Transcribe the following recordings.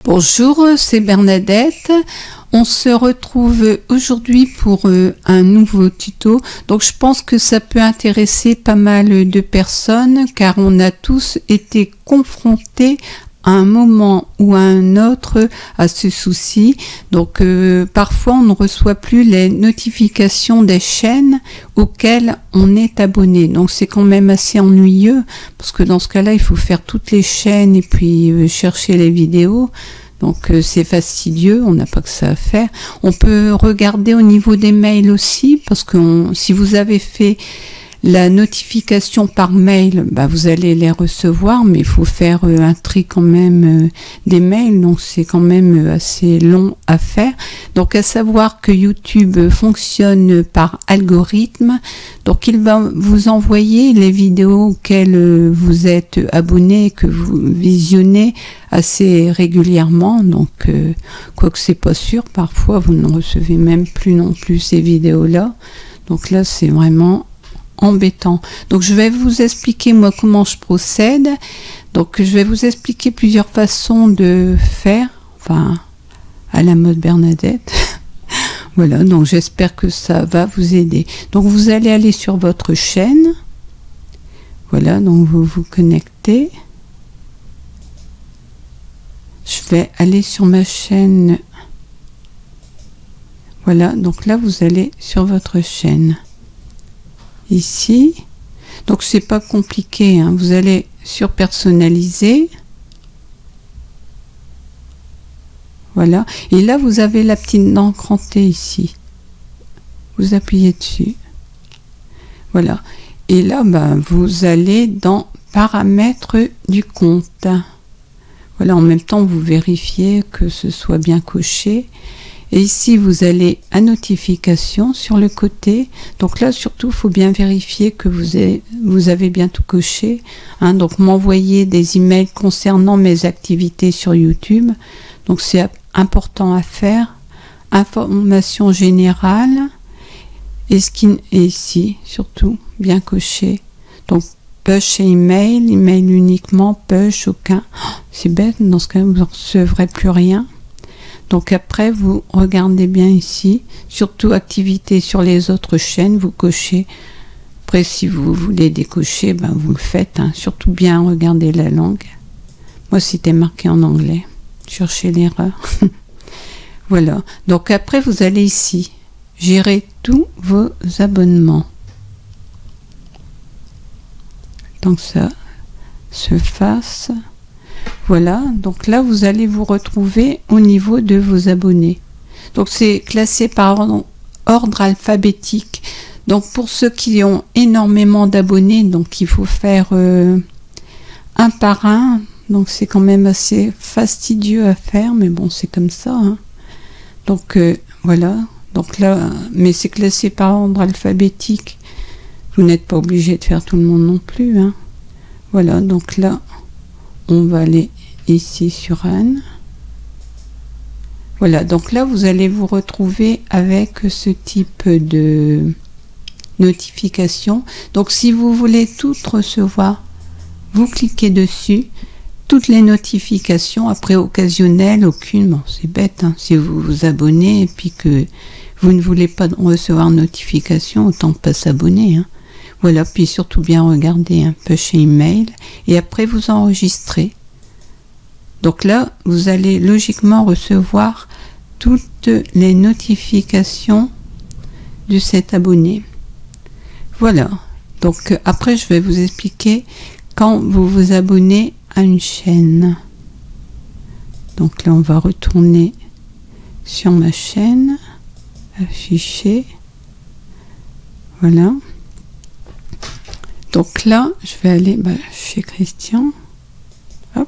Bonjour, c'est Bernadette. On se retrouve aujourd'hui pour un nouveau tuto. Donc je pense que ça peut intéresser pas mal de personnes car on a tous été confrontés à un moment ou à un autre à ce souci. Donc parfois on ne reçoit plus les notifications des chaînes auxquelles on est abonné. Donc c'est quand même assez ennuyeux parce que dans ce cas-là il faut faire toutes les chaînes et puis chercher les vidéos. Donc c'est fastidieux, on n'a pas que ça à faire. On peut regarder au niveau des mails aussi parce que si vous avez fait la notification par mail, bah, vous allez les recevoir, mais il faut faire un tri quand même des mails, donc c'est quand même assez long à faire. Donc à savoir que YouTube fonctionne par algorithme, donc il va vous envoyer les vidéos auxquelles vous êtes abonné, que vous visionnez assez régulièrement, donc quoique c'est pas sûr, parfois vous ne recevez même plus non plus ces vidéos-là, donc là c'est vraiment embêtant. Donc je vais vous expliquer moi comment je procède. Donc je vais vous expliquer plusieurs façons de faire, enfin à la mode Bernadette. Voilà, donc j'espère que ça va vous aider. Donc vous allez aller sur votre chaîne. Voilà, donc vous vous connectez. Je vais aller sur ma chaîne. Voilà, donc là vous allez sur votre chaîne. Ici, donc c'est pas compliqué, hein. Vous allez sur personnaliser, voilà, et là vous avez la petite dent crantée ici, vous appuyez dessus, voilà, et là ben, vous allez dans paramètres du compte, voilà, en même temps vous vérifiez que ce soit bien coché. Et ici, vous allez à notification sur le côté. Donc là, surtout, il faut bien vérifier que vous avez bien tout coché. Hein, donc, m'envoyer des emails concernant mes activités sur YouTube. Donc, c'est important à faire. Information générale. Et ici, surtout, bien coché. Donc, push et email. Email uniquement, push, aucun. Oh, c'est bête, dans ce cas, vous ne recevrez plus rien. Donc après, vous regardez bien ici, surtout activité sur les autres chaînes, vous cochez. Après, si vous voulez décocher, ben, vous le faites. Hein. Surtout bien regarder la langue. Moi, c'était marqué en anglais. Cherchez l'erreur. Voilà. Donc après, vous allez ici, gérer tous vos abonnements. Donc ça se fasse. Voilà, donc là vous allez vous retrouver au niveau de vos abonnés. Donc c'est classé par ordre alphabétique. Donc pour ceux qui ont énormément d'abonnés, donc il faut faire un par un. Donc c'est quand même assez fastidieux à faire, mais bon c'est comme ça. Hein. Donc voilà, donc là, mais c'est classé par ordre alphabétique. Vous n'êtes pas obligé de faire tout le monde non plus. Hein. Voilà, donc là. On va aller ici sur Anne. Voilà, donc là, vous allez vous retrouver avec ce type de notification. Donc, si vous voulez toutes recevoir, vous cliquez dessus. Toutes les notifications, après occasionnelles, aucune. Bon, c'est bête, hein, si vous vous abonnez et puis que vous ne voulez pas recevoir notification, autant pas s'abonner. Hein. Voilà, puis surtout bien regarder un peu chez email et après vous enregistrez. Donc là, vous allez logiquement recevoir toutes les notifications de cet abonné. Voilà, donc après je vais vous expliquer quand vous vous abonnez à une chaîne. Donc là, on va retourner sur ma chaîne, afficher, voilà. Donc là, je vais aller chez Christian. Hop.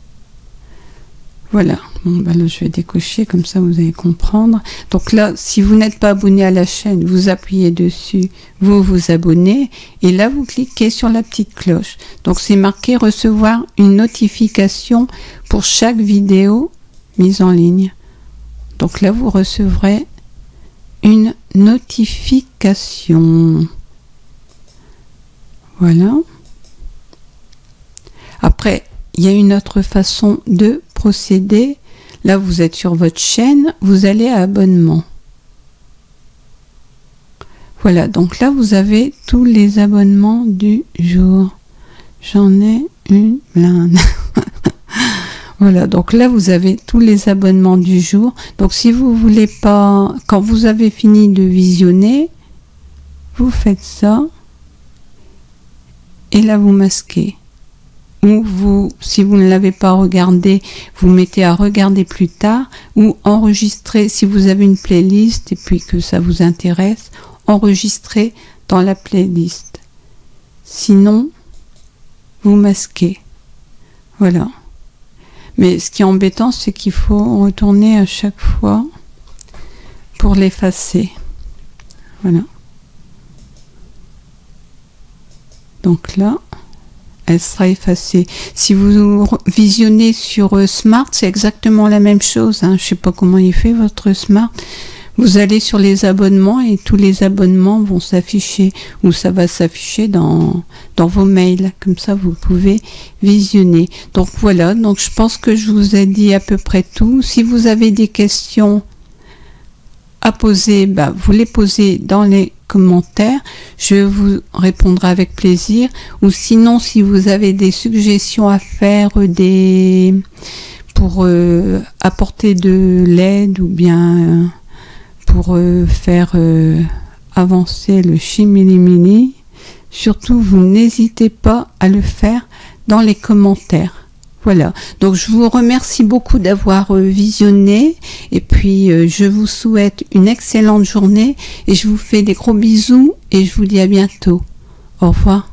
Voilà. Bon, là, je vais décocher, comme ça vous allez comprendre. Donc là, si vous n'êtes pas abonné à la chaîne, vous appuyez dessus, vous vous abonnez. Et là, vous cliquez sur la petite cloche. Donc c'est marqué recevoir une notification pour chaque vidéo mise en ligne. Donc là, vous recevrez une notification. Voilà. Après, il y a une autre façon de procéder. Là, vous êtes sur votre chaîne, vous allez à abonnements. Voilà, donc là, vous avez tous les abonnements du jour. J'en ai une blinde. Voilà, donc là, vous avez tous les abonnements du jour. Donc, si vous voulez pas, quand vous avez fini de visionner, vous faites ça. Et là, vous masquez. Ou vous, si vous ne l'avez pas regardé, vous mettez à regarder plus tard. Ou enregistrer, si vous avez une playlist et puis que ça vous intéresse, enregistrer dans la playlist. Sinon, vous masquez. Voilà. Mais ce qui est embêtant, c'est qu'il faut retourner à chaque fois pour l'effacer. Voilà. Donc là, elle sera effacée. Si vous visionnez sur Smart, c'est exactement la même chose. Hein. Je ne sais pas comment il fait votre Smart. Vous allez sur les abonnements et tous les abonnements vont s'afficher ou ça va s'afficher dans vos mails. Comme ça, vous pouvez visionner. Donc voilà, donc je pense que je vous ai dit à peu près tout. Si vous avez des questions à poser, vous les posez dans les commentaires. Je vous répondrai avec plaisir. Ou sinon, si vous avez des suggestions à faire, pour apporter de l'aide ou bien pour faire avancer le chimilimini, surtout vous n'hésitez pas à le faire dans les commentaires. Voilà, donc je vous remercie beaucoup d'avoir visionné et puis je vous souhaite une excellente journée et je vous fais des gros bisous et je vous dis à bientôt. Au revoir.